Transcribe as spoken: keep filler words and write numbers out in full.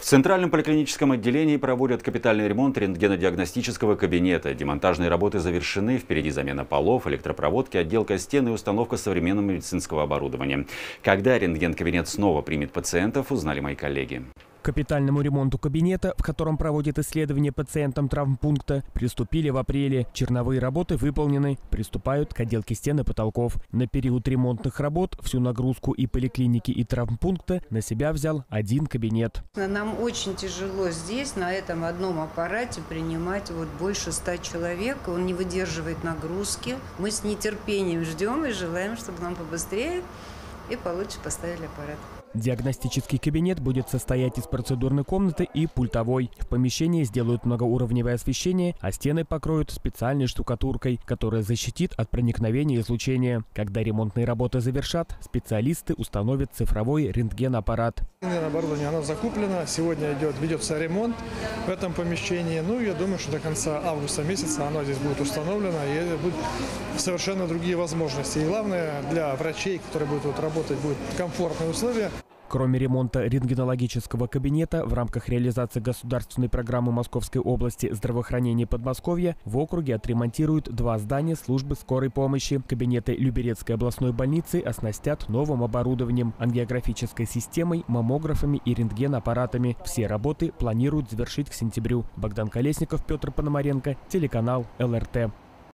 В Центральном поликлиническом отделении проводят капитальный ремонт рентгенодиагностического кабинета. Демонтажные работы завершены. Впереди замена полов, электропроводки, отделка стен и установка современного медицинского оборудования. Когда рентген-кабинет снова примет пациентов, узнали мои коллеги. К капитальному ремонту кабинета, в котором проводят исследования пациентам травмпункта, приступили в апреле. Черновые работы выполнены. Приступают к отделке стен и потолков. На период ремонтных работ всю нагрузку и поликлиники, и травмпункта на себя взял один кабинет. Нам очень тяжело здесь, на этом одном аппарате, принимать вот больше ста человек. Он не выдерживает нагрузки. Мы с нетерпением ждем и желаем, чтобы нам побыстрее и получше поставили аппарат. Диагностический кабинет будет состоять из процедурной комнаты и пультовой. В помещении сделают многоуровневое освещение, а стены покроют специальной штукатуркой, которая защитит от проникновения излучения. Когда ремонтные работы завершат, специалисты установят цифровой рентген-аппарат. Оборудование оно закуплено. Сегодня идет, ведется ремонт в этом помещении. Ну, я думаю, что до конца августа месяца оно здесь будет установлено и будут совершенно другие возможности. И главное, для врачей, которые будут вот работать, будут комфортные условия. Кроме ремонта рентгенологического кабинета, в рамках реализации государственной программы Московской области здравоохранения Подмосковья в округе отремонтируют два здания службы скорой помощи. Кабинеты Люберецкой областной больницы оснастят новым оборудованием, ангиографической системой, маммографами и рентген-аппаратами. Все работы планируют завершить к сентябрю. Богдан Колесников, Петр Пономаренко, телеканал эл эр тэ.